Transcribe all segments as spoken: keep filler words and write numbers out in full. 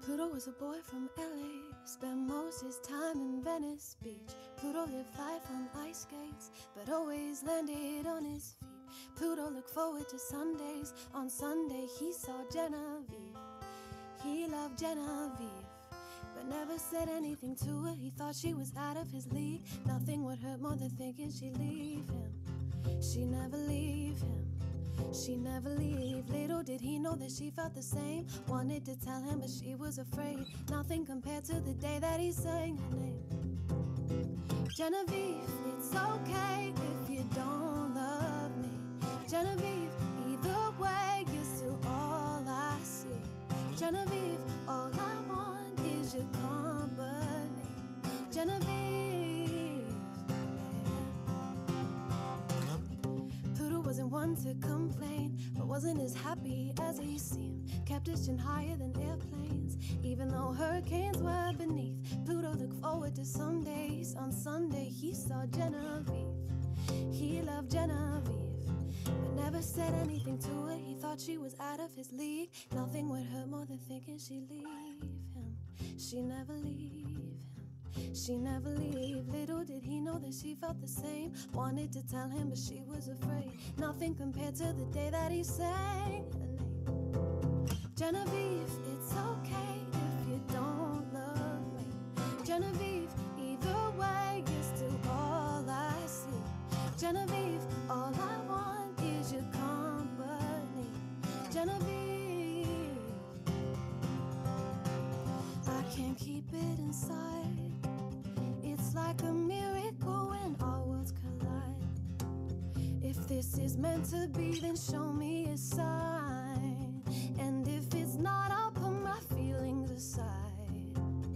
Pluto was a boy from L A, spent most his time in Venice Beach. Pluto lived life on ice skates, but always landed on his feet. Pluto looked forward to Sundays. On Sunday he saw Genevieve. He loved Genevieve, but never said anything to her. He thought she was out of his league. Nothing would hurt more than thinking she'd leave him. She'd never leave him. She never leave. Little did he know that she felt the same. Wanted to tell him, but she was afraid. Nothing compared to the day that he sang her name. Genevieve, it's okay if you don't love me. Genevieve, either way, you're still all I see. Genevieve, all I want is your company. Genevieve, Pluto wasn't one to complain, but wasn't as happy as he seemed. Kept his chin higher than airplanes, even though hurricanes were beneath. Pluto looked forward to some days. On Sunday he saw Genevieve. He loved Genevieve, but never said anything to her. He thought she was out of his league. Nothing would hurt more than thinking she'd leave him. She never leave him. She never leave. Little did he know that she felt the same. Wanted to tell him, but she was afraid. Nothing compared to the day that he sang her name. Genevieve, it's okay if you don't love me. Genevieve, either way, you're still all I see. Genevieve, all I want is your company. Genevieve, I can't keep it inside. It's like a miracle when our worlds collide. If this is meant to be, then show me a sign. And if it's not, I'll put my feelings aside.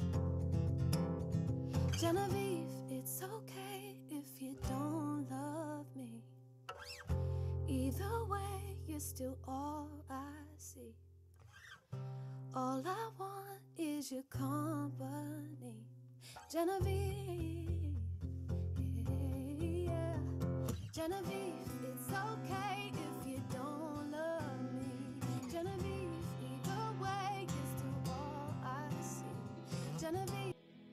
Genevieve, it's okay if you don't love me. Either way, you're still all I see. All I want is your company. Genevieve, yeah. Genevieve, it's okay if you don't love me. Genevieve, either way, you're still all I see. Genevieve.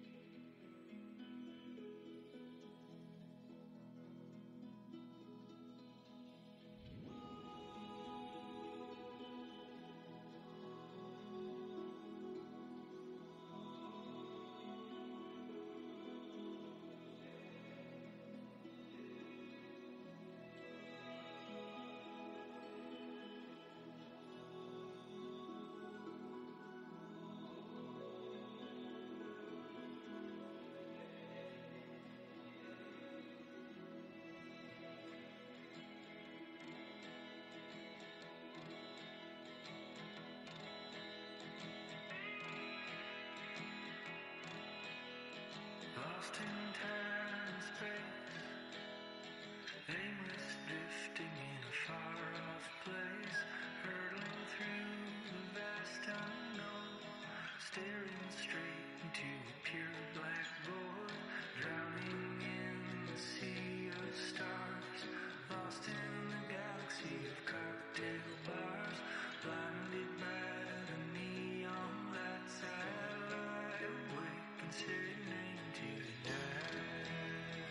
Lost in time and space, aimless drifting in a far-off place, hurtling through the vast unknown, staring straight into a pure black void, drowning in the sea of stars, lost in the galaxy of cocktail bars, blinded by the neon lights. I lie awake and serenade to the night.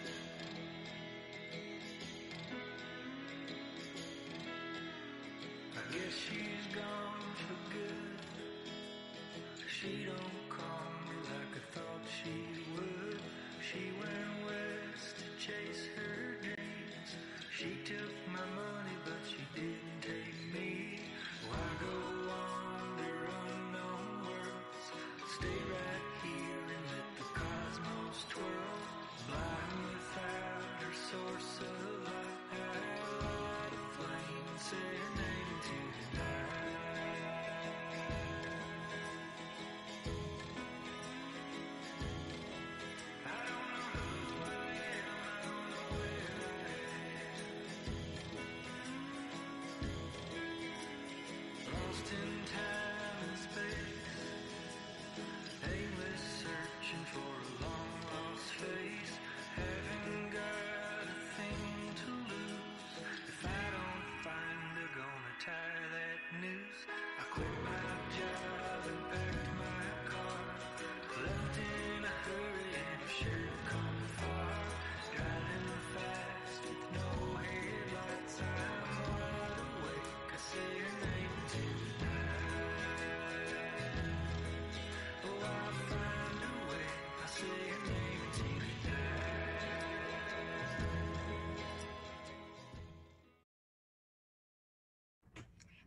I guess she's gone for good. She don't call me like I thought she would. She went west to chase her dreams. She took my money, but she didn't take me. Why go wander unknown worlds? Stay right here and let the cosmos twirl. Blind without her source of light, light a flame, serenading to the night. I don't know who I am, I don't know where I am.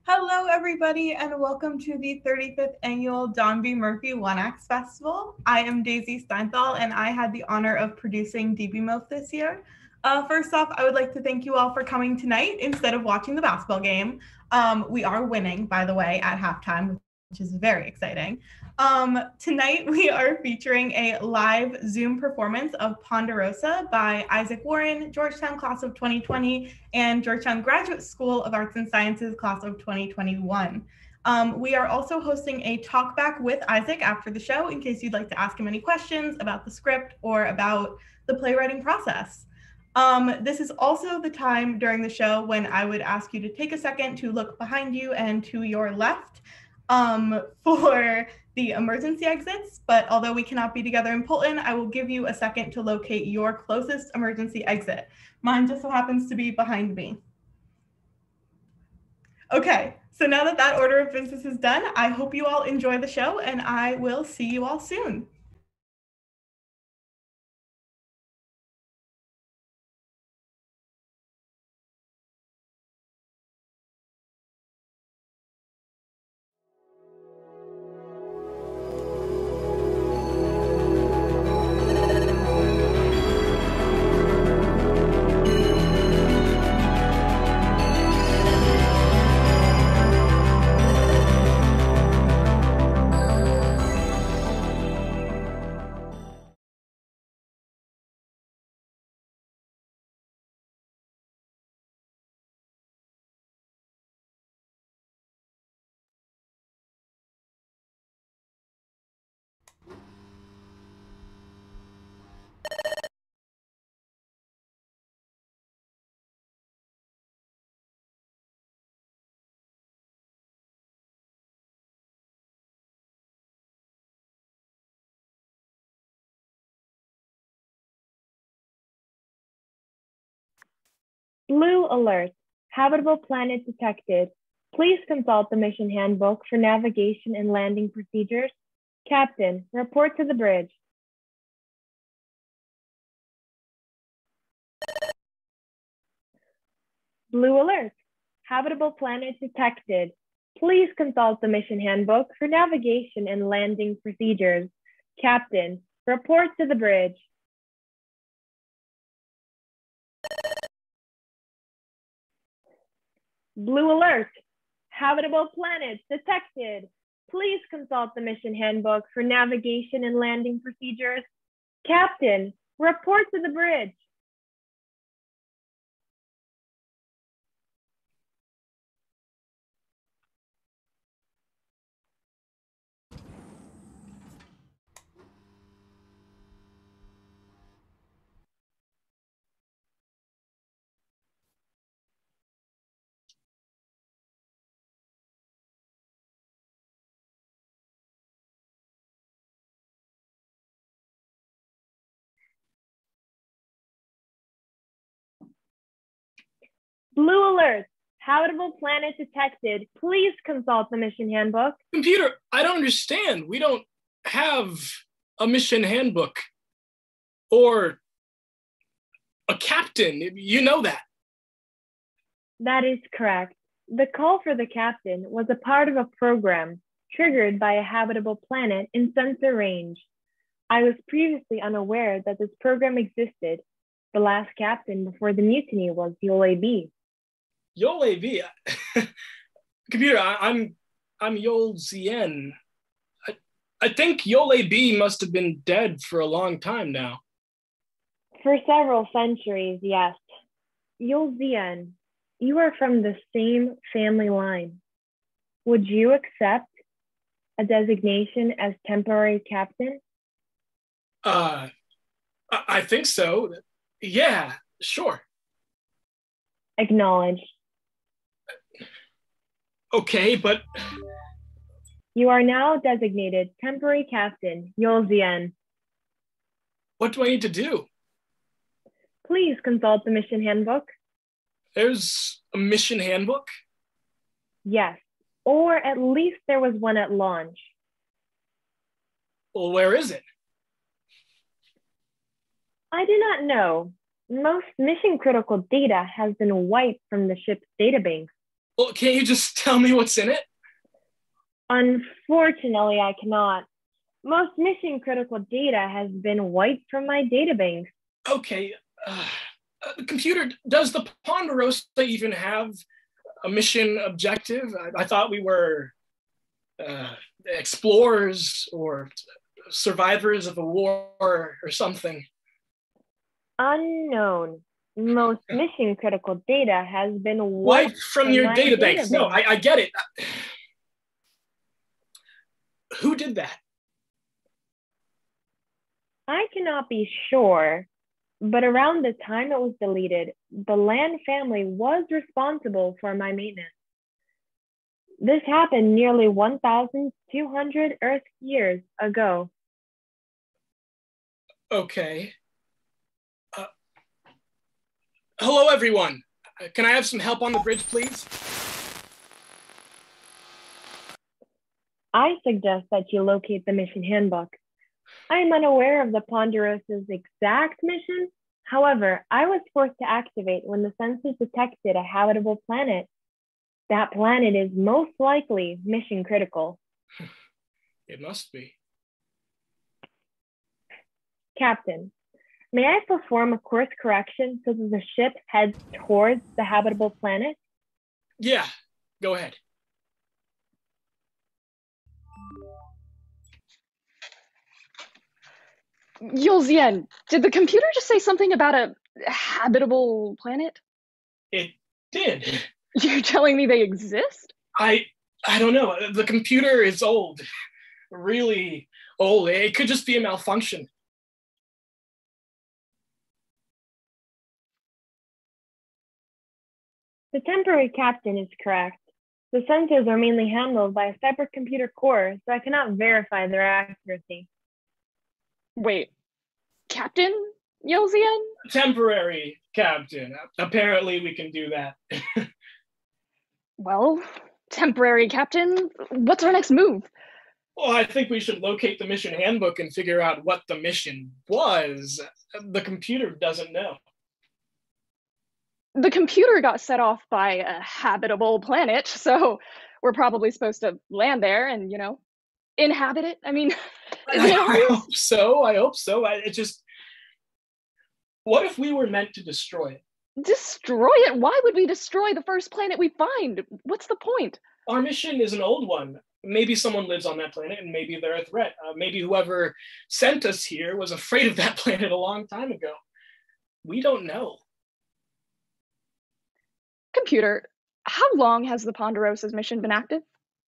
Hello, everybody, and welcome to the thirty-fifth Annual Donn B One Acts Festival. I am Daisy Steinthal, and I had the honor of producing D B M O A F this year. Uh, first off, I would like to thank you all for coming tonight instead of watching the basketball game. Um, we are winning, by the way, at halftime, which is very exciting. Um, tonight, we are featuring a live Zoom performance of Ponderosa by Isaac Warren, Georgetown class of twenty twenty, and Georgetown Graduate School of Arts and Sciences class of twenty twenty-one. Um, we are also hosting a talkback with Isaac after the show in case you'd like to ask him any questions about the script or about the playwriting process. Um, this is also the time during the show when I would ask you to take a second to look behind you and to your left um, for the emergency exits, but although we cannot be together in Fulton, I will give you a second to locate your closest emergency exit. Mine just so happens to be behind me. Okay, so now that that order of business is done, I hope you all enjoy the show, and I will see you all soon. Blue alert. Habitable planet detected. Please consult the mission handbook for navigation and landing procedures. Captain, report to the bridge. Blue alert. Habitable planet detected. Please consult the mission handbook for navigation and landing procedures. Captain, report to the bridge. Blue alert. Habitable planets detected. Please consult the mission handbook for navigation and landing procedures. Captain, report to the bridge. Blue alert. Habitable planet detected. Please consult the mission handbook. Computer, I don't understand. We don't have a mission handbook or a captain. You know that. That is correct. The call for the captain was a part of a program triggered by a habitable planet in sensor range. I was previously unaware that this program existed. The last captain before the mutiny was Yole B. Yole B? Computer, I, I'm I'm Yol Zien. I, I think Yole B must have been dead for a long time now. For several centuries, yes. Yol Zien, you are from the same family line. Would you accept a designation as temporary captain? Uh, I, I think so. Yeah, sure. Acknowledged. Okay, but... You are now designated temporary captain, Yol Zien. What do I need to do? Please consult the mission handbook. There's a mission handbook? Yes, or at least there was one at launch. Well, where is it? I do not know. Most mission critical data has been wiped from the ship's databanks. Well, can't you just tell me what's in it? Unfortunately, I cannot. Most mission critical data has been wiped from my databank. Okay, uh, uh, computer, does the Ponderosa even have a mission objective? I, I thought we were uh, explorers or survivors of a war or something. Unknown. Most mission critical data has been Wiped wiped from, from your my database. database. No, I, I get it. Who did that? I cannot be sure, but around the time it was deleted, the Land family was responsible for my maintenance. This happened nearly one thousand two hundred Earth years ago. Okay. Uh, hello, everyone. Uh, can I have some help on the bridge, please? I suggest that you locate the mission handbook. I am unaware of the Ponderosa's exact mission. However, I was forced to activate when the sensors detected a habitable planet. That planet is most likely mission critical. It must be. Captain, may I perform a course correction so that the ship heads towards the habitable planet? Yeah, go ahead. Yulzien, did the computer just say something about a habitable planet? It did. You're telling me they exist? I I don't know. The computer is old. Really old. It could just be a malfunction. The temporary captain is correct. The sensors are mainly handled by a separate computer core, so I cannot verify their accuracy. Wait, Captain Yulzien? Temporary captain. Apparently we can do that. Well, temporary captain, what's our next move? Well, I think we should locate the mission handbook and figure out what the mission was. The computer doesn't know. The computer got set off by a habitable planet, so we're probably supposed to land there and, you know, inhabit it. I mean, I, I hope so. I hope so. I, it just, what if we were meant to destroy it? Destroy it? Why would we destroy the first planet we find? What's the point? Our mission is an old one. Maybe someone lives on that planet and maybe they're a threat. Uh, maybe whoever sent us here was afraid of that planet a long time ago. We don't know. Computer, how long has the Ponderosa's mission been active?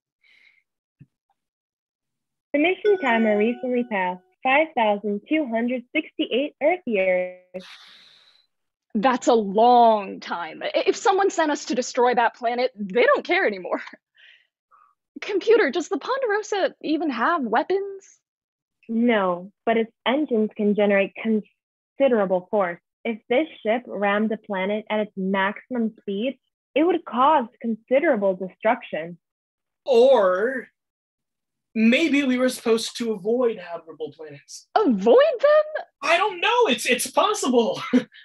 The mission timer recently passed five thousand two hundred sixty-eight Earth years. That's a long time. If someone sent us to destroy that planet, they don't care anymore. Computer, does the Ponderosa even have weapons? No, but its engines can generate considerable force. If this ship rammed a planet at its maximum speed, it would cause considerable destruction. Or maybe we were supposed to avoid habitable planets. Avoid them? I don't know. It's it's possible.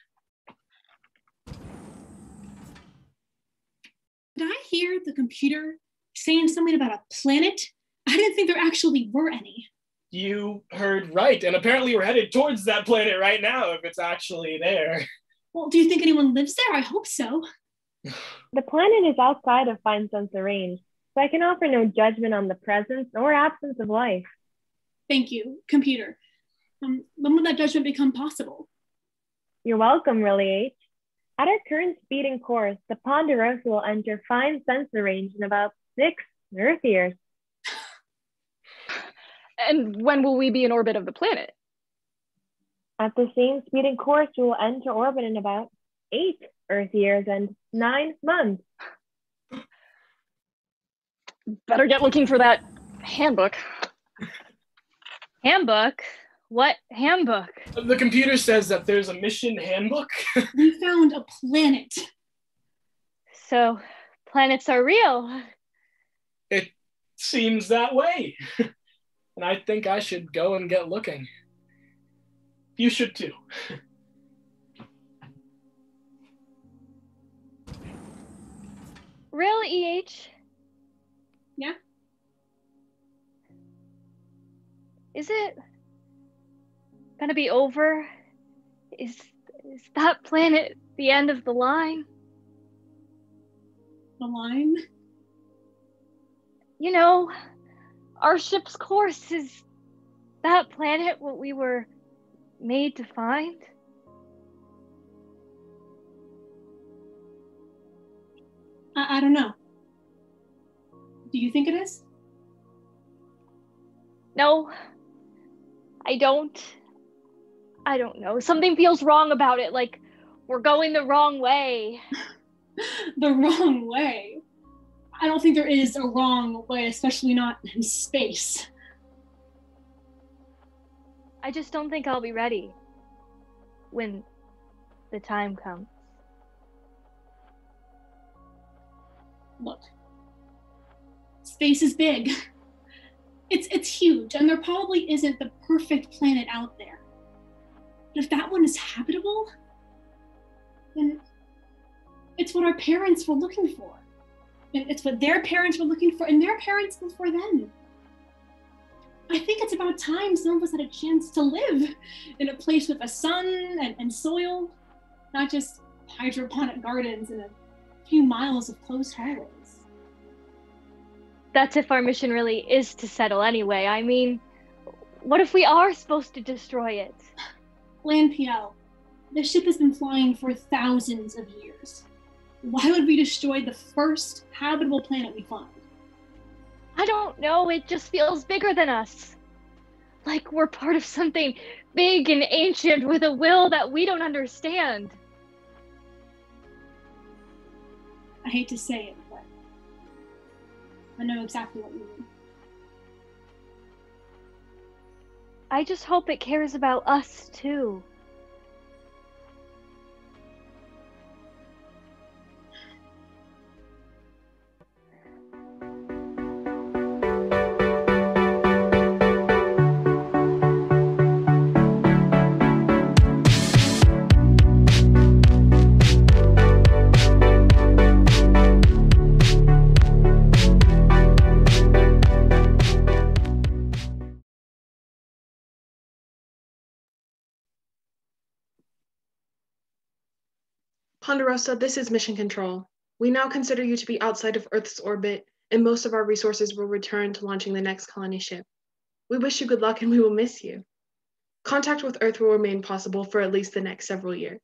Did I hear the computer saying something about a planet? I didn't think there actually were any. You heard right, and apparently we're headed towards that planet right now, if it's actually there. Well, do you think anyone lives there? I hope so. The planet is outside of fine sensor range, so I can offer no judgment on the presence or absence of life. Thank you, computer. Um, when will that judgment become possible? You're welcome, Really H. At our current speed and course, the Ponderosa will enter fine sensor range in about six Earth years. And when will we be in orbit of the planet? At the same speed and course, we will enter orbit in about eight Earth years and nine months. Better get looking for that handbook. Handbook? What handbook? The computer says that there's a mission handbook. We found a planet. So, planets are real. It seems that way. And I think I should go and get looking. You should too. Real E H? Yeah? Is it gonna be over? Is, is that planet the end of the line? The line? You know, our ship's course, is that planet what we were made to find? I, I don't know. Do you think it is? No, I don't. I don't know. Something feels wrong about it, like we're going the wrong way. The wrong way? I don't think there is a wrong way, especially not in space. I just don't think I'll be ready when the time comes. Look, space is big. It's it's huge, and there probably isn't the perfect planet out there. But if that one is habitable, then it's what our parents were looking for. And it's what their parents were looking for, and their parents before them. I think it's about time some of us had a chance to live in a place with a sun and, and soil, not just hydroponic gardens and a few miles of closed hallways. That's if our mission really is to settle anyway. I mean, what if we are supposed to destroy it? Land P L, the ship has been flying for thousands of years. Why would we destroy the first habitable planet we find? I don't know, it just feels bigger than us. Like we're part of something big and ancient with a will that we don't understand. I hate to say it, but I know exactly what you mean. I just hope it cares about us too. Ponderosa, this is Mission Control. We now consider you to be outside of Earth's orbit, and most of our resources will return to launching the next colony ship. We wish you good luck, and we will miss you. Contact with Earth will remain possible for at least the next several years.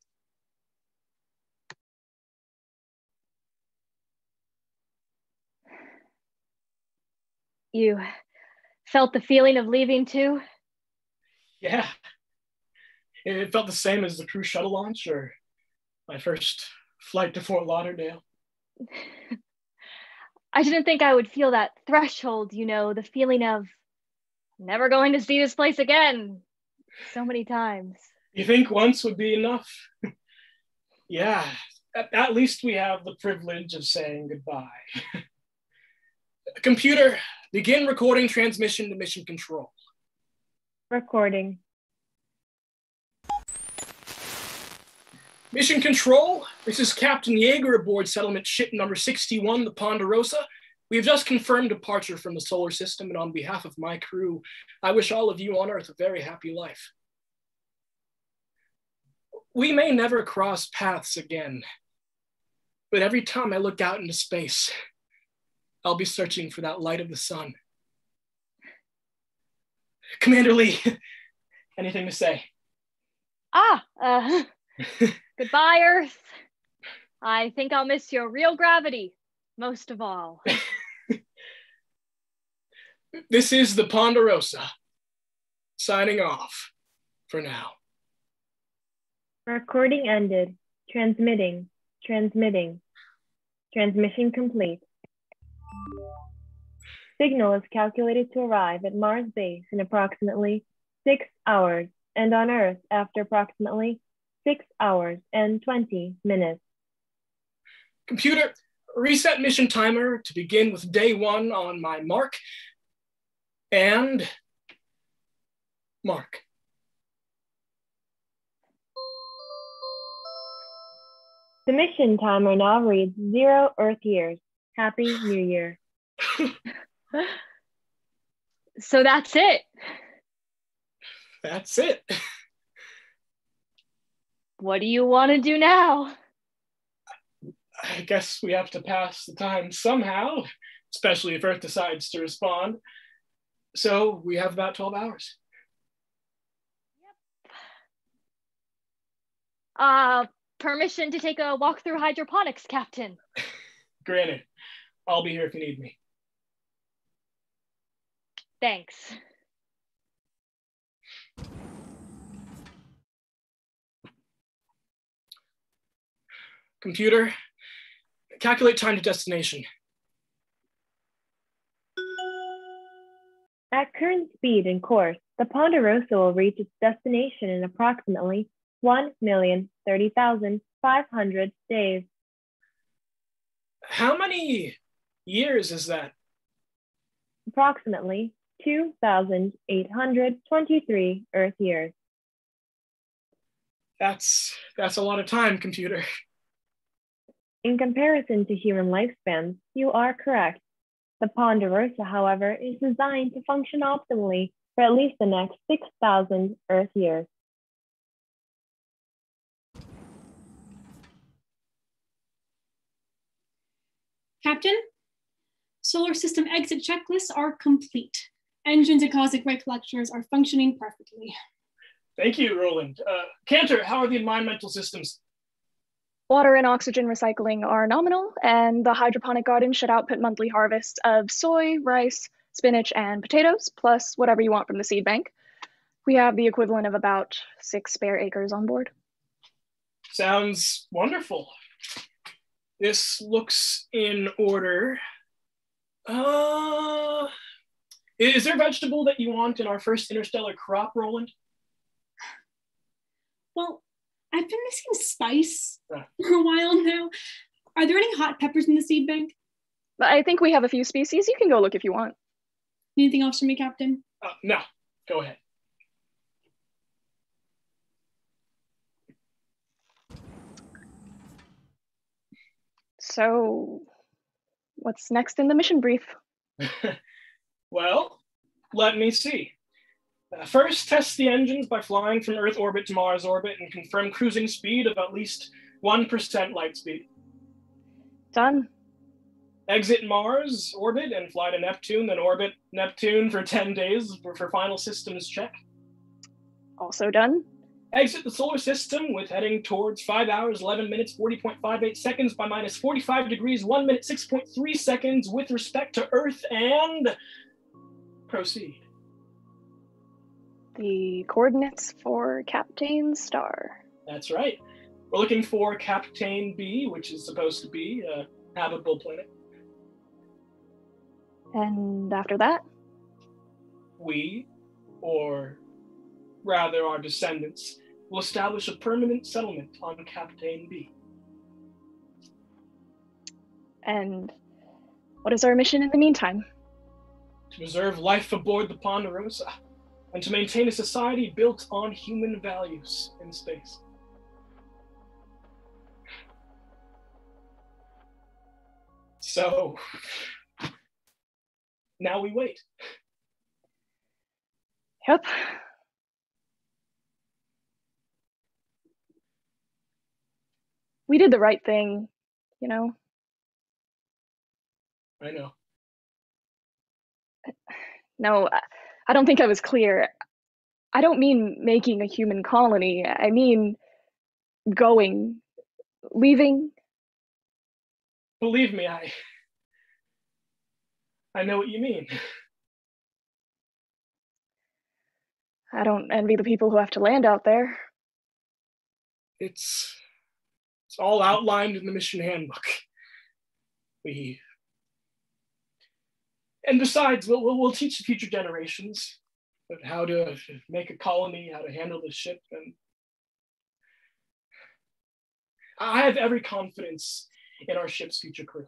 You felt the feeling of leaving too? Yeah. It felt the same as the crew shuttle launch or my first flight to Fort Lauderdale. I didn't think I would feel that threshold, you know, the feeling of never going to see this place again so many times. You think once would be enough? Yeah, at, at least we have the privilege of saying goodbye. Computer, begin recording transmission to Mission Control. Recording. Mission Control, this is Captain Yeager aboard settlement ship number sixty-one, the Ponderosa. We have just confirmed departure from the solar system, and on behalf of my crew, I wish all of you on Earth a very happy life. We may never cross paths again, but every time I look out into space, I'll be searching for that light of the sun. Commander Lee, anything to say? Ah, uh, goodbye, Earth. I think I'll miss your real gravity, most of all. This is the Ponderosa, signing off for now. Recording ended. Transmitting. Transmitting. Transmission complete. Signal is calculated to arrive at Mars base in approximately six hours and on Earth after approximately six hours and twenty minutes. Computer, reset mission timer to begin with day one on my mark and mark. The mission timer now reads zero Earth years. Happy New Year. So that's it. That's it. What do you want to do now? I guess we have to pass the time somehow, especially if Earth decides to respond. So we have about twelve hours. Uh, permission to take a walk through hydroponics, Captain. Granted, I'll be here if you need me. Thanks. Computer, calculate time to destination. At current speed and course, the Ponderosa will reach its destination in approximately one million thirty thousand five hundred days. How many years is that? Approximately two thousand eight hundred twenty-three Earth years. That's, that's a lot of time, computer. In comparison to human lifespans, you are correct. The Ponderosa, however, is designed to function optimally for at least the next six thousand Earth years. Captain, solar system exit checklists are complete. Engines and cosmic ray collectors are functioning perfectly. Thank you, Roland. Uh, Cantor, how are the environmental systems? Water and oxygen recycling are nominal, and the hydroponic garden should output monthly harvests of soy, rice, spinach, and potatoes, plus whatever you want from the seed bank. We have the equivalent of about six spare acres on board. Sounds wonderful. This looks in order. Uh, is there a vegetable that you want in our first interstellar crop, Roland? Well, I've been missing spice for a while now. Are there any hot peppers in the seed bank? I think we have a few species. You can go look if you want. Anything else from me, Captain? Uh, no, go ahead. So, what's next in the mission brief? Well, let me see. Uh, first, test the engines by flying from Earth orbit to Mars orbit and confirm cruising speed of at least one percent light speed. Done. Exit Mars orbit and fly to Neptune, then orbit Neptune for ten days for, for final systems check. Also done. Exit the solar system with heading towards five hours, eleven minutes, forty point five eight seconds by minus forty-five degrees, one minute, six point three seconds with respect to Earth, and proceed. The coordinates for Captain Star. That's right. We're looking for Captain B, which is supposed to be a habitable planet. And after that? We, or rather our descendants, will establish a permanent settlement on Captain B. And what is our mission in the meantime? To preserve life aboard the Ponderosa, and to maintain a society built on human values in space. So, now we wait. Yep. We did the right thing, you know? I know. No, I don't think I was clear. I don't mean making a human colony. I mean going, leaving. Believe me, I... I know what you mean. I don't envy the people who have to land out there. It's... It's all outlined in the mission handbook. We... And besides, we'll, we'll, we'll teach the future generations how to make a colony, how to handle the ship, and I have every confidence in our ship's future crew.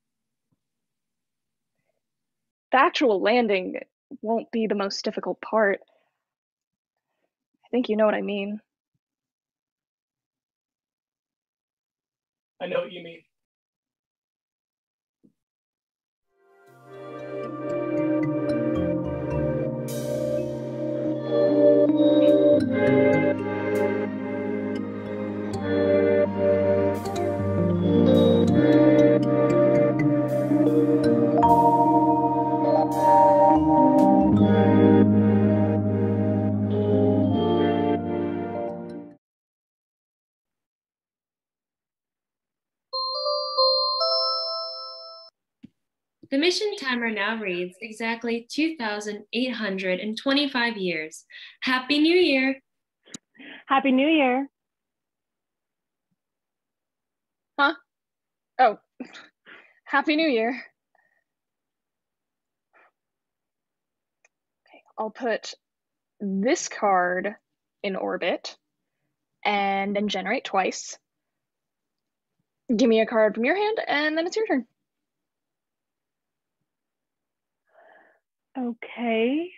The actual landing won't be the most difficult part. I think you know what I mean. I know what you mean. The mission timer now reads exactly two thousand eight hundred twenty-five years. Happy New Year! Happy New Year. Huh? Oh, Happy New Year. Okay, I'll put this card in orbit and then generate twice. Give me a card from your hand and then it's your turn. Okay.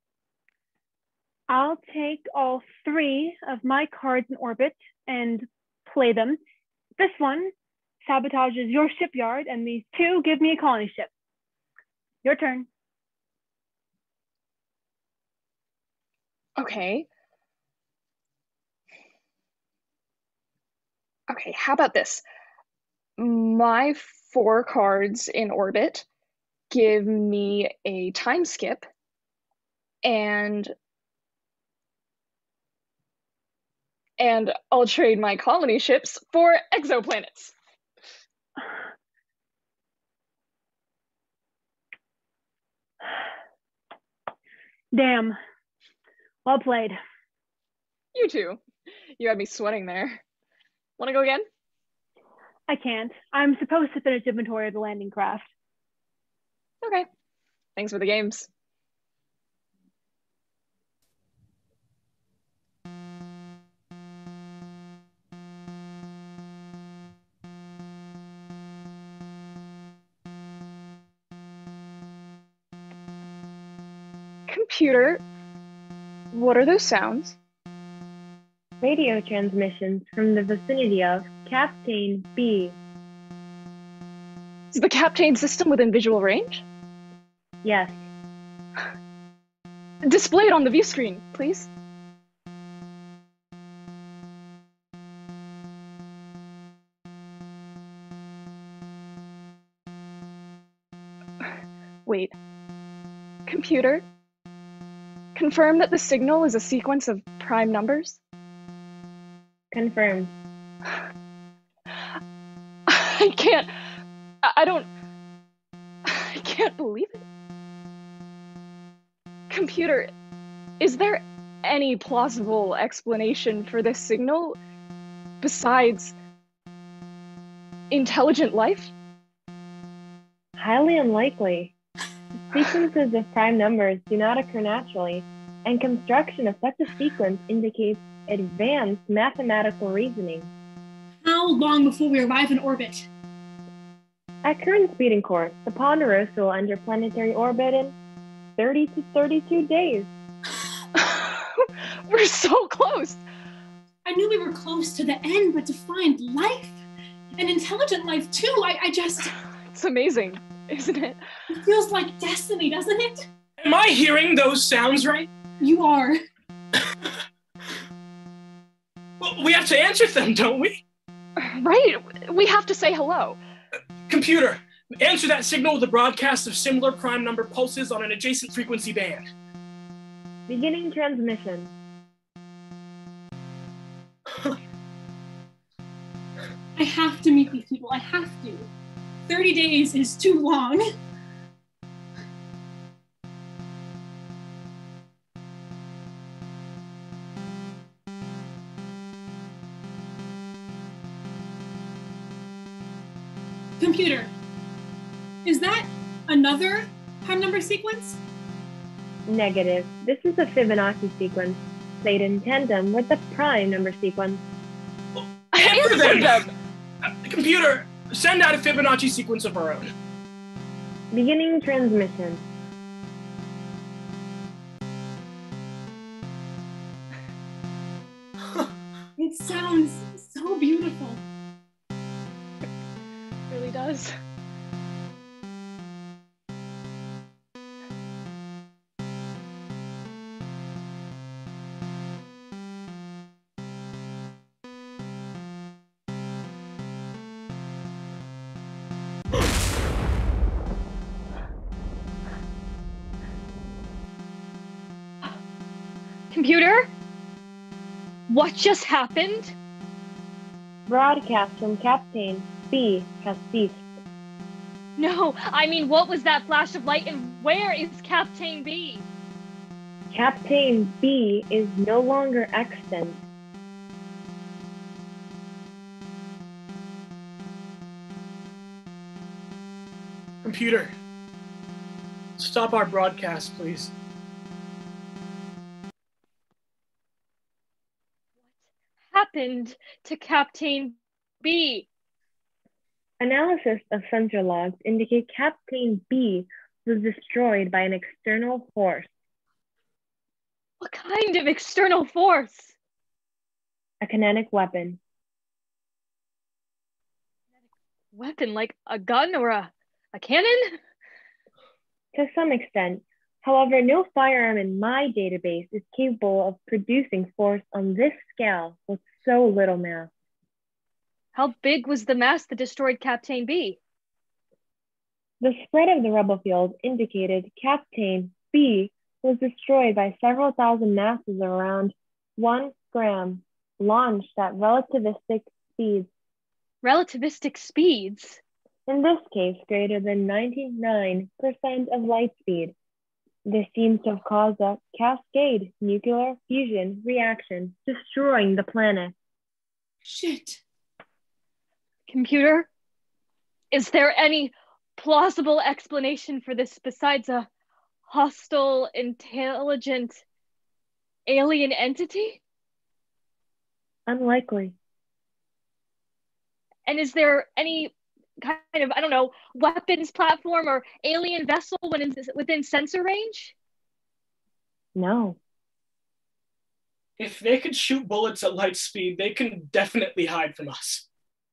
I'll take all three of my cards in orbit and play them. This one sabotages your shipyard, and these two give me a colony ship. Your turn. Okay. Okay, how about this? My four cards in orbit give me a time skip, and and I'll trade my colony ships for exoplanets. Damn. Well played. You too. You had me sweating there. Want to go again? I can't. I'm supposed to finish inventory of the landing craft. Okay. Thanks for the games. Computer, what are those sounds? Radio transmissions from the vicinity of Captain B. Is the Captain system within visual range? Yes. Display it on the view screen, please. Wait. Computer, confirm that the signal is a sequence of prime numbers? Confirmed. I can't. I don't. I can't believe it. Computer, is there any plausible explanation for this signal besides intelligent life? Highly unlikely. Sequences of prime numbers do not occur naturally, and construction of such a sequence indicates advanced mathematical reasoning. How long before we arrive in orbit? At current speed and course, the Ponderosa will enter planetary orbit in thirty to thirty-two days. We're so close. I knew we were close to the end, but to find life, and intelligent life too, I, I just... It's amazing, isn't it? It feels like destiny, doesn't it? Am I hearing those sounds right? You are. Well, we have to answer them, don't we? Right, we have to say hello. Computer, answer that signal with a broadcast of similar prime number pulses on an adjacent frequency band. Beginning transmission. I have to meet these people. I have to. thirty days is too long. Computer, is that another prime number sequence? Negative. This is a Fibonacci sequence, played in tandem with the prime number sequence. Answer them! them. Uh, computer, send out a Fibonacci sequence of our own. Beginning transmission. It sounds so beautiful. It really does. Computer? What just happened? Broadcast from Captain B has ceased. No, I mean, what was that flash of light and where is Captain B? Captain B is no longer extant. Computer, stop our broadcast, please. What happened to Captain B? Analysis of sensor logs indicate Captain B was destroyed by an external force. What kind of external force? A kinetic weapon. Weapon like a gun or a, a cannon? To some extent. However, no firearm in my database is capable of producing force on this scale with so little mass. How big was the mass that destroyed Captain B? The spread of the rubble field indicated Captain B was destroyed by several thousand masses of around one gram, launched at relativistic speeds. Relativistic speeds? In this case, greater than ninety-nine percent of light speed. This seems to have caused a cascade nuclear fusion reaction, destroying the planet. Shit. Computer, is there any plausible explanation for this besides a hostile, intelligent, alien entity? Unlikely. And is there any kind of, I don't know, weapons platform or alien vessel within, within sensor range? No. If they could shoot bullets at light speed, they can definitely hide from us.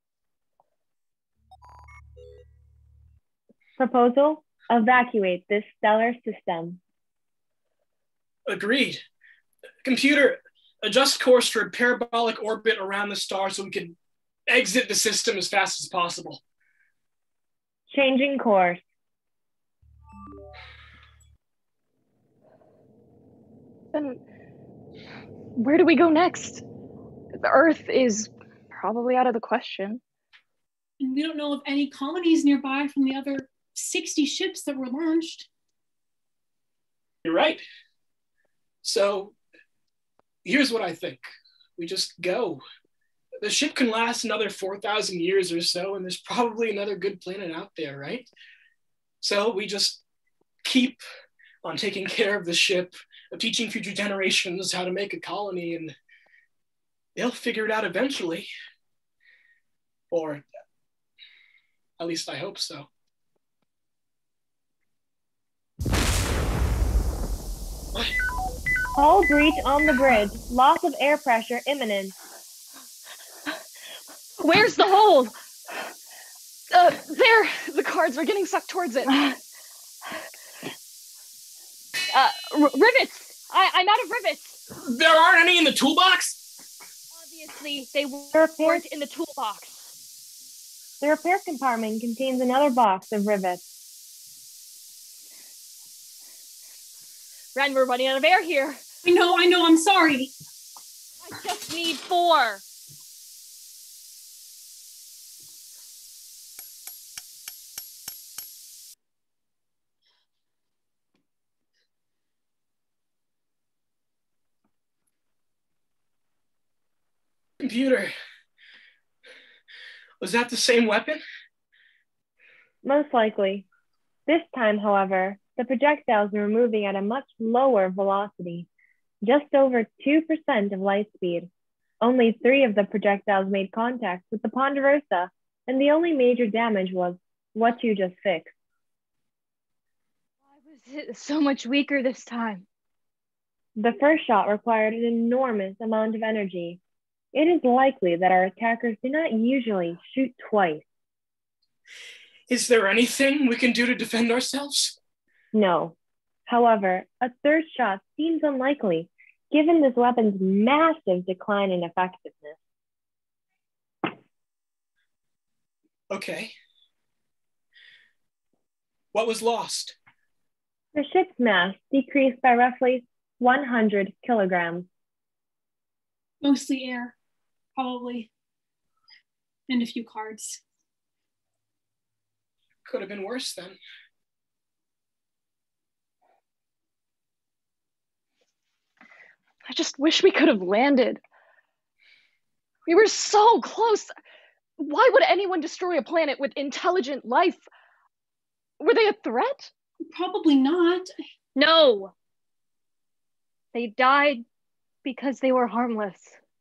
Proposal: evacuate this stellar system. Agreed. Computer, adjust course for a parabolic orbit around the star so we can exit the system as fast as possible. Changing course. Then where do we go next? The Earth is probably out of the question. And we don't know of any colonies nearby from the other sixty ships that were launched. You're right. So here's what I think. We just go. The ship can last another four thousand years or so, and there's probably another good planet out there, right? So we just keep on taking care of the ship, of teaching future generations how to make a colony, and they'll figure it out eventually. Or at least I hope so. What? Hull breach on the bridge. Loss of air pressure imminent. Where's the hole? Uh, there! The cards are getting sucked towards it. Uh, r- rivets! I- I'm out of rivets! There aren't any in the toolbox? Obviously, they Repair- weren't in the toolbox. The repair compartment contains another box of rivets. Ren, we're running out of air here. I know, I know, I'm sorry. I just need four. Computer, was that the same weapon? Most likely. This time, however, the projectiles were moving at a much lower velocity, just over two percent of light speed. Only three of the projectiles made contact with the Ponderosa, and the only major damage was what you just fixed. Why was it so much weaker this time? The first shot required an enormous amount of energy. It is likely that our attackers do not usually shoot twice. Is there anything we can do to defend ourselves? No. However, a third shot seems unlikely, given this weapon's massive decline in effectiveness. Okay. What was lost? The ship's mass decreased by roughly one hundred kilograms. Mostly air, probably. And a few cards. Could have been worse then. I just wish we could have landed. We were so close. Why would anyone destroy a planet with intelligent life? Were they a threat? Probably not. No. They died because they were harmless.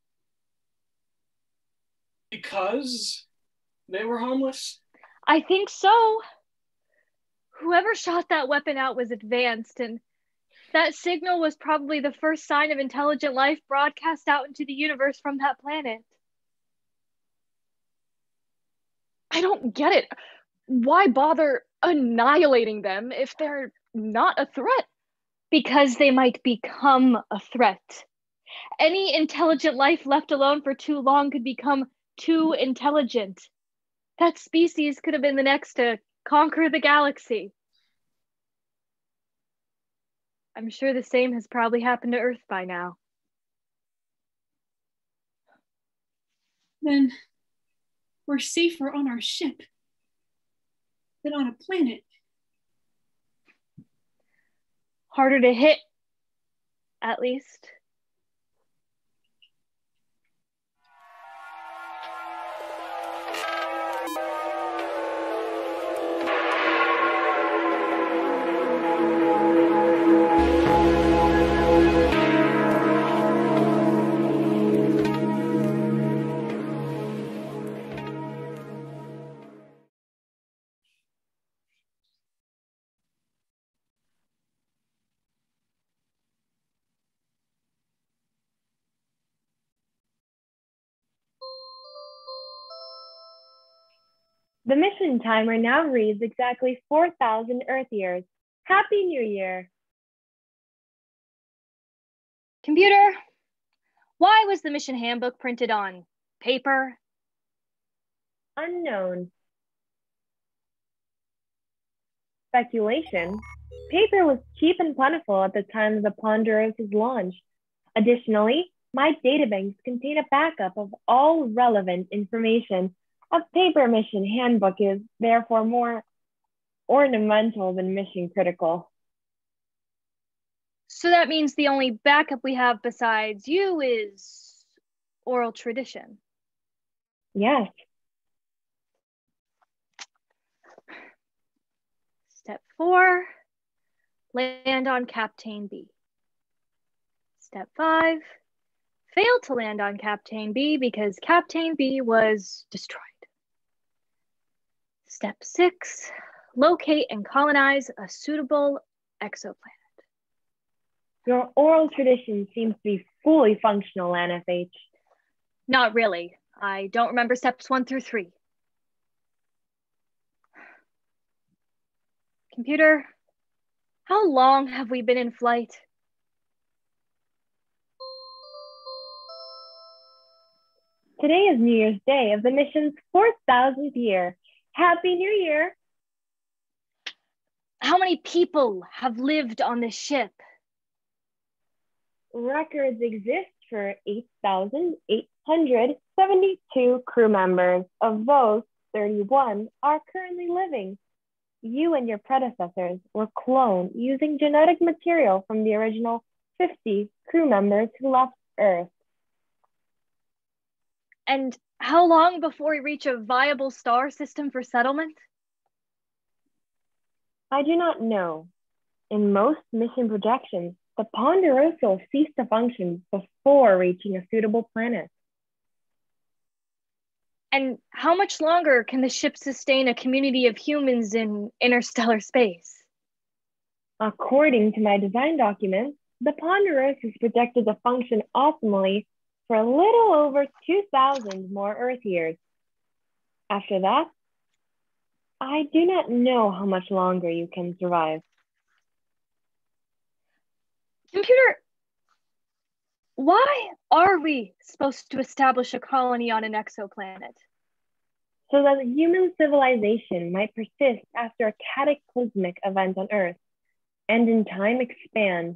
Because they were harmless? I think so. Whoever shot that weapon out was advanced, and that signal was probably the first sign of intelligent life broadcast out into the universe from that planet. I don't get it. Why bother annihilating them if they're not a threat? Because they might become a threat. Any intelligent life left alone for too long could become too intelligent. That species could have been the next to conquer the galaxy. I'm sure the same has probably happened to Earth by now. Then we're safer on our ship than on a planet. Harder to hit, at least. The mission timer now reads exactly four thousand Earth years. Happy New Year! Computer, why was the mission handbook printed on paper? Unknown. Speculation. Paper was cheap and plentiful at the time of the Ponderosa's launch. Additionally, my databanks contain a backup of all relevant information. A paper mission handbook is therefore more ornamental than mission critical. So that means the only backup we have besides you is oral tradition. Yes. Step four, land on Captain B. Step five, fail to land on Captain B because Captain B was destroyed. Step six, locate and colonize a suitable exoplanet. Your oral tradition seems to be fully functional, N F H. Not really. I don't remember steps one through three. Computer, how long have we been in flight? Today is New Year's Day of the mission's four thousandth year. Happy New Year! How many people have lived on this ship? Records exist for eight thousand eight hundred seventy-two crew members. Of those, thirty-one are currently living. You and your predecessors were cloned using genetic material from the original fifty crew members who left Earth. And how long before we reach a viable star system for settlement? I do not know. In most mission projections, the Ponderosa will cease to function before reaching a suitable planet. And how much longer can the ship sustain a community of humans in interstellar space? According to my design documents, the Ponderosa is projected to function optimally for a little over two thousand more Earth years. After that, I do not know how much longer you can survive. Computer, why are we supposed to establish a colony on an exoplanet? So that human civilization might persist after a cataclysmic event on Earth, and in time expand.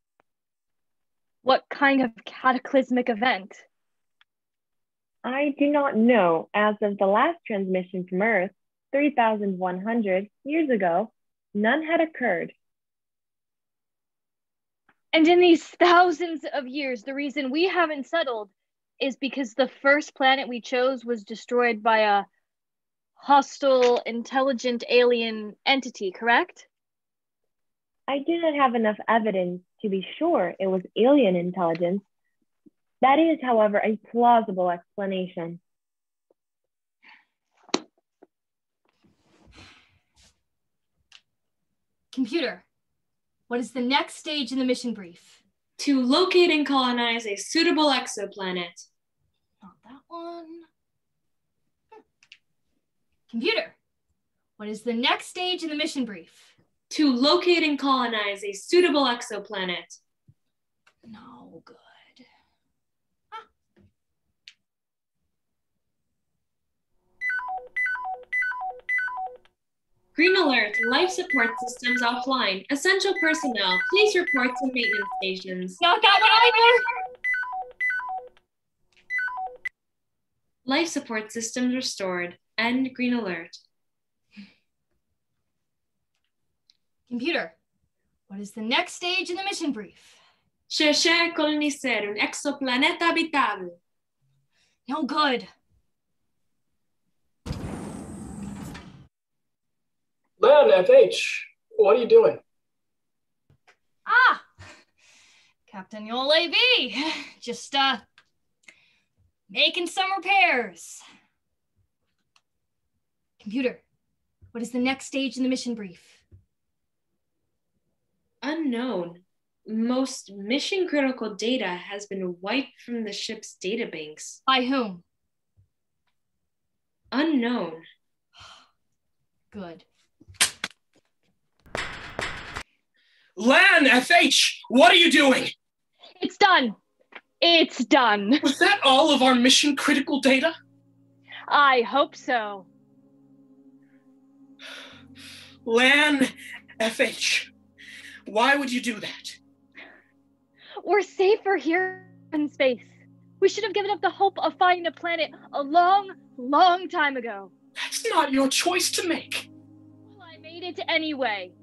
What kind of cataclysmic event? I do not know as of the last transmission from Earth, three thousand one hundred years ago, none had occurred. And in these thousands of years, the reason we haven't settled is because the first planet we chose was destroyed by a hostile, intelligent alien entity, correct? I do not have enough evidence to be sure it was alien intelligence. That is, however, a plausible explanation. Computer, what is the next stage in the mission brief? To locate and colonize a suitable exoplanet. Not that one. Hmm. Computer, what is the next stage in the mission brief? To locate and colonize a suitable exoplanet. No good. Huh. Green alert, life support systems offline. Essential personnel, please report to maintenance stations. Not that one either. Life support systems restored. End green alert. Computer, what is the next stage in the mission brief? Chercher coloniser un exoplaneta habitable. No good. Lan, F H, what are you doing? Ah, Captain Yole A B, just uh, making some repairs. Computer, what is the next stage in the mission brief? Unknown. Most mission critical data has been wiped from the ship's databanks. By whom? Unknown. Good. Lan, F H, what are you doing? It's done. It's done. Was that all of our mission critical data? I hope so. Lan, F H, why would you do that? We're safer here in space. We should have given up the hope of finding a planet a long, long time ago. That's not your choice to make. Well, I made it anyway.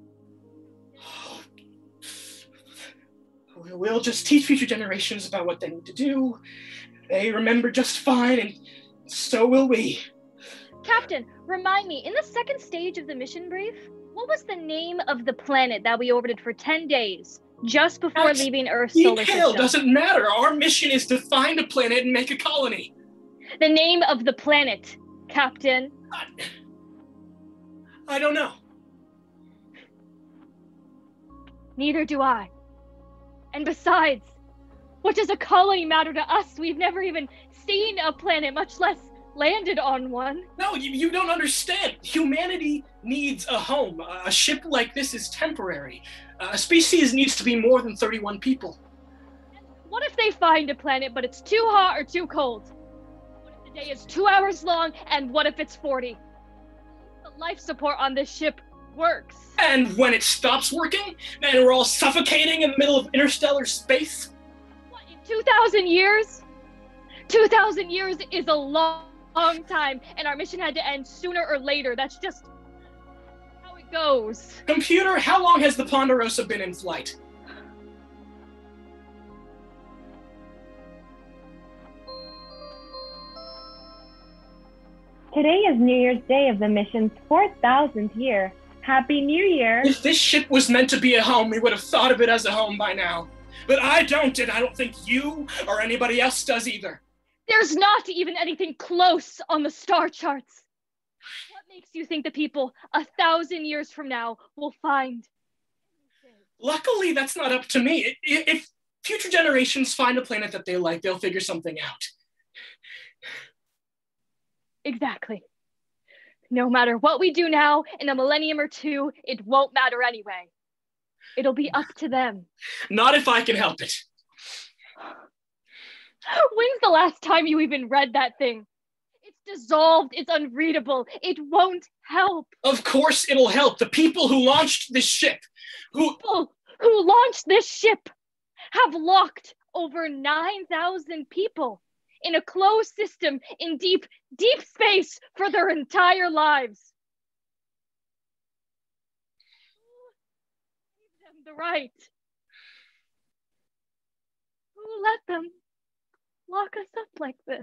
We'll just teach future generations about what they need to do. They remember just fine, and so will we. Captain, remind me, in the second stage of the mission brief, what was the name of the planet that we orbited for ten days, just before That's leaving Earth's solar detail system? doesn't matter. Our mission is to find a planet and make a colony. The name of the planet, Captain. I, I don't know. Neither do I. And besides, what does a colony matter to us? We've never even seen a planet, much less landed on one. No, you, you don't understand. Humanity needs a home. A ship like this is temporary. A species needs to be more than thirty-one people. And what if they find a planet, but it's too hot or too cold? What if the day is two hours long, and what if it's forty? The life support on this ship works. And when it stops working, and we're all suffocating in the middle of interstellar space? What, in two thousand years? two thousand years is a long, long time, and our mission had to end sooner or later. That's just how it goes. Computer, how long has the Ponderosa been in flight? Today is New Year's Day of the mission's four thousandth year. Happy New Year! If this ship was meant to be a home, we would have thought of it as a home by now. But I don't, and I don't think you or anybody else does either. There's not even anything close on the star charts. What makes you think the people a thousand years from now will find? Luckily, that's not up to me. If future generations find a planet that they like, they'll figure something out. Exactly. No matter what we do now, in a millennium or two, it won't matter anyway. It'll be up to them. Not if I can help it. When's the last time you even read that thing? It's dissolved, it's unreadable, it won't help. Of course it'll help. The people who launched this ship, who- People who launched this ship have locked over nine thousand people in a closed system in deep, deep space for their entire lives. the right. Who let them lock us up like this?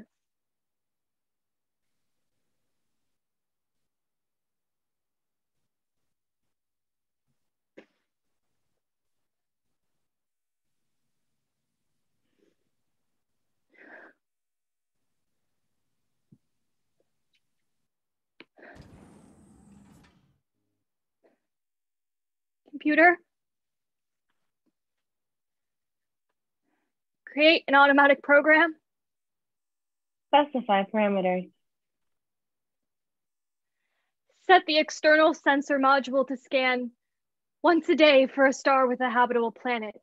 Computer, create an automatic program. Specify parameters. Set the external sensor module to scan once a day for a star with a habitable planet.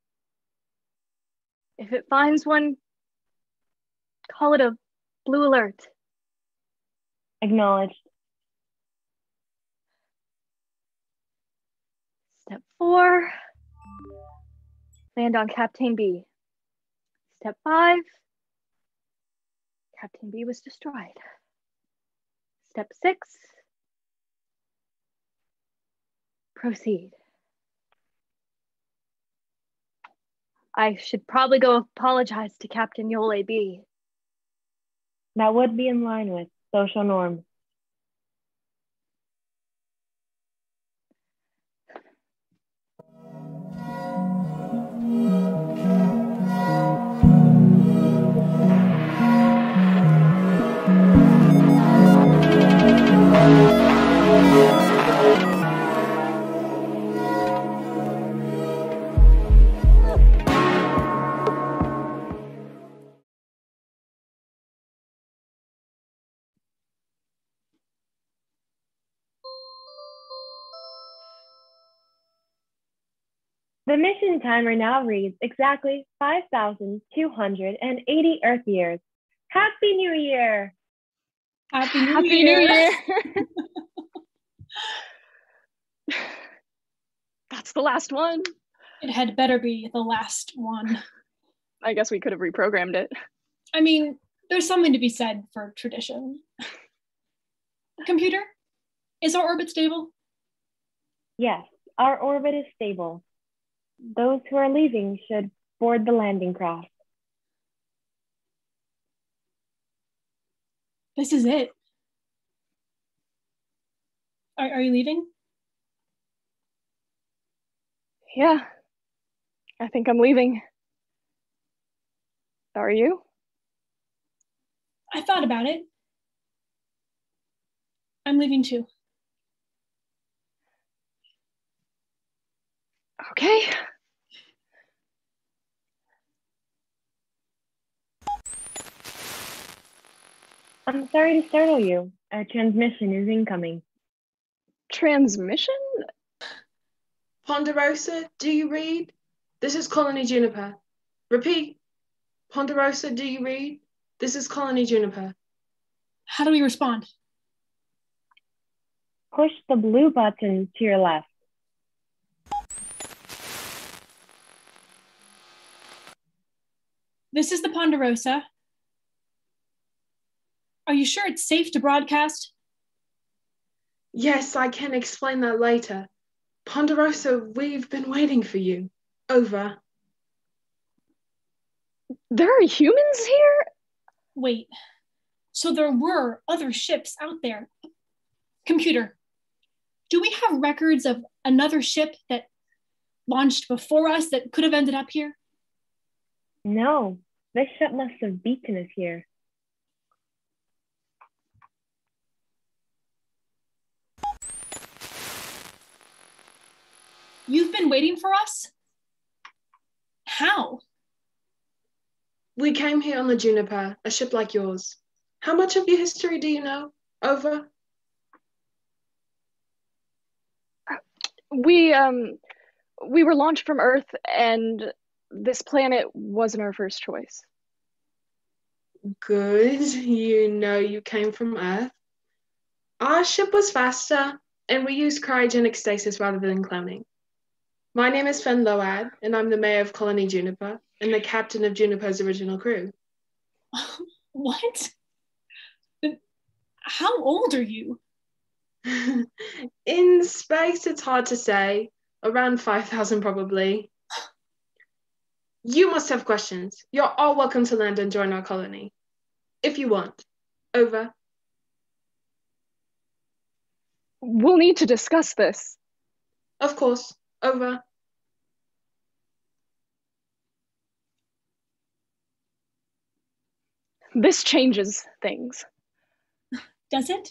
If it finds one, call it a blue alert. Acknowledged. Step four, land on Captain B. Step five, Captain B was destroyed. Step six, proceed. I should probably go apologize to Captain Yole B. That would be in line with social norms. The mission timer now reads exactly five thousand two hundred eighty Earth years. Happy New Year! Happy New Happy Year. New Year! That's the last one. It had better be the last one. I guess we could have reprogrammed it. I mean, there's something to be said for tradition. Computer, is our orbit stable? Yes, our orbit is stable. Those who are leaving should board the landing craft. This is it. Are, are you leaving? Yeah, I think I'm leaving. Are you? I thought about it. I'm leaving too. Okay. I'm sorry to startle you. Our transmission is incoming. Transmission? Ponderosa, do you read? This is Colony Juniper. Repeat. Ponderosa, do you read? This is Colony Juniper. How do we respond? Push the blue button to your left. This is the Ponderosa. Are you sure it's safe to broadcast? Yes, I can explain that later. Ponderosa, we've been waiting for you. Over. There are humans here? Wait, so there were other ships out there. Computer, do we have records of another ship that launched before us that could have ended up here? No, this ship must have beaten us here. You've been waiting for us? How? We came here on the Juniper, a ship like yours. How much of your history do you know? Over. We, um, we were launched from Earth, and this planet wasn't our first choice. Good, you know you came from Earth. Our ship was faster, and we used cryogenic stasis rather than cloning. My name is Fen Load, and I'm the mayor of Colony Juniper, and the captain of Juniper's original crew. What? How old are you? In space, it's hard to say. Around five thousand probably. You must have questions. You're all welcome to land and join our colony. If you want. Over. We'll need to discuss this. Of course. Over. This changes things. Does it?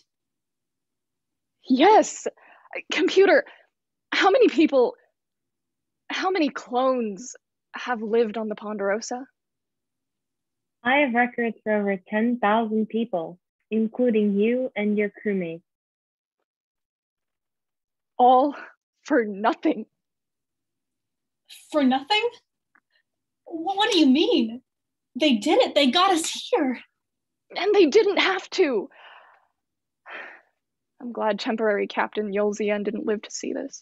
Yes. Computer, how many people, how many clones have lived on the Ponderosa? I have records for over ten thousand people, including you and your crewmates. All for nothing. For nothing? What do you mean? They did it. They got us here. And they didn't have to. I'm glad temporary Captain Yolzian didn't live to see this.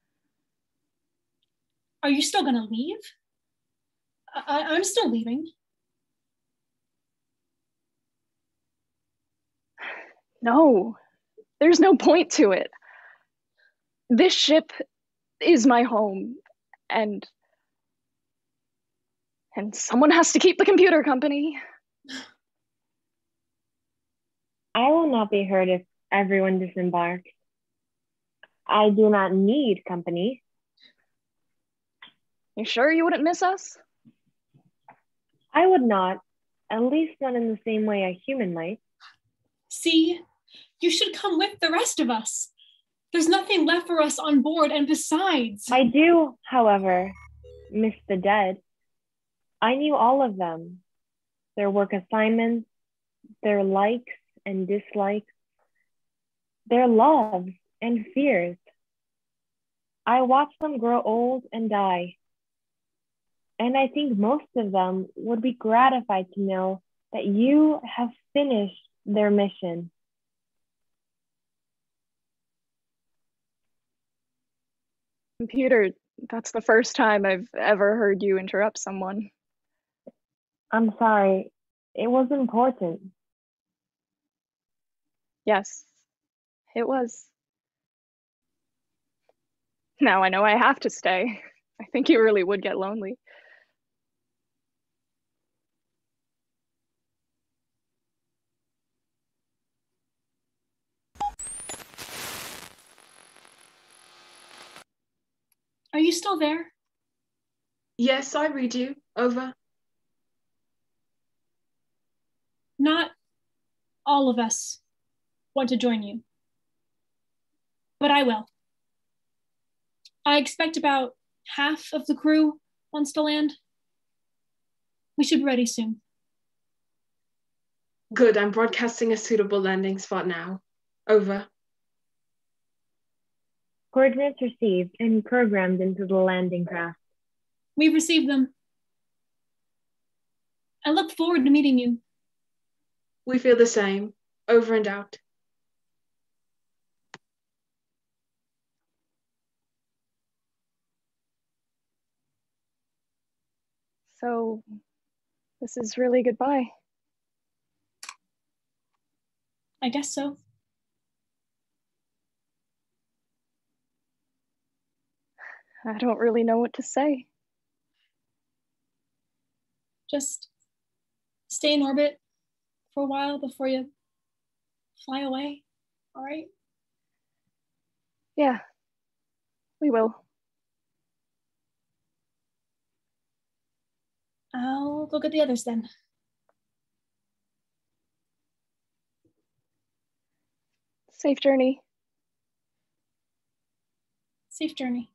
Are you still gonna leave? I I'm still leaving. No, there's no point to it. This ship is my home, and and someone has to keep the computer company. I will not be hurt if everyone disembarks. I do not need company. You sure you wouldn't miss us? I would not, at least not in the same way a human might. See, you should come with the rest of us. There's nothing left for us on board, and besides... I do, however, miss the dead. I knew all of them, their work assignments, their likes and dislikes, their loves and fears. I watched them grow old and die. And I think most of them would be gratified to know that you have finished their mission. Computer, that's the first time I've ever heard you interrupt someone. I'm sorry, it was important. Yes, it was. Now I know I have to stay. I think you really would get lonely. Are you still there? Yes, I read you. Over. Not all of us want to join you, but I will. I expect about half of the crew wants to land. We should be ready soon. Good, I'm broadcasting a suitable landing spot now. Over. Coordinates received and programmed into the landing craft. We've received them. I look forward to meeting you. We feel the same. Over and out. So, this is really goodbye. I guess so. I don't really know what to say. Just stay in orbit for a while before you fly away, all right? Yeah, we will. I'll go get the others then. Safe journey. Safe journey.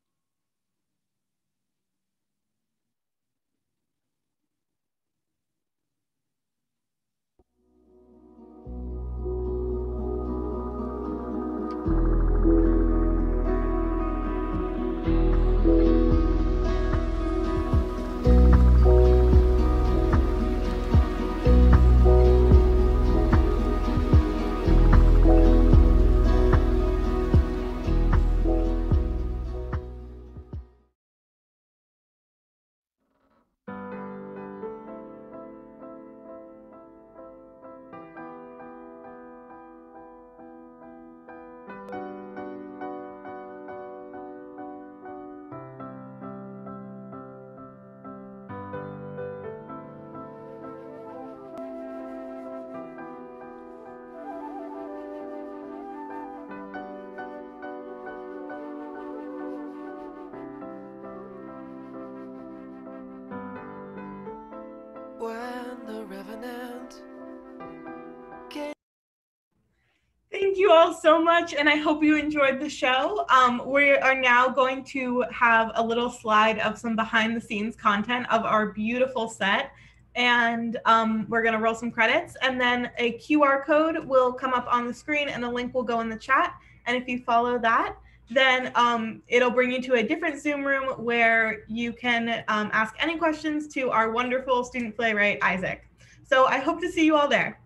the revenant came. Thank you all so much, and I hope you enjoyed the show. Um, we are now going to have a little slide of some behind-the-scenes content of our beautiful set, and um, we're going to roll some credits, and then a Q R code will come up on the screen, and the link will go in the chat, and if you follow that, then um, it'll bring you to a different Zoom room where you can um, ask any questions to our wonderful student playwright, Isaac. So I hope to see you all there.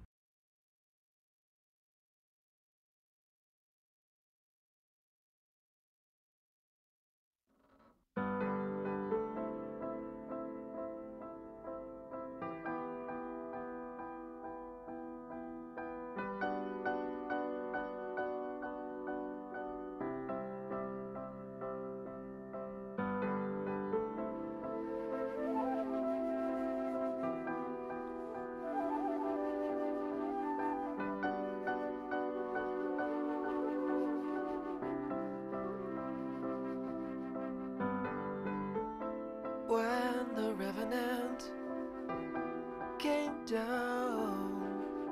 When the revenant came down,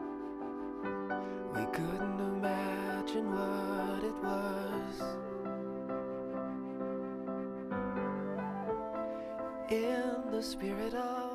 we couldn't imagine what it was. In the spirit of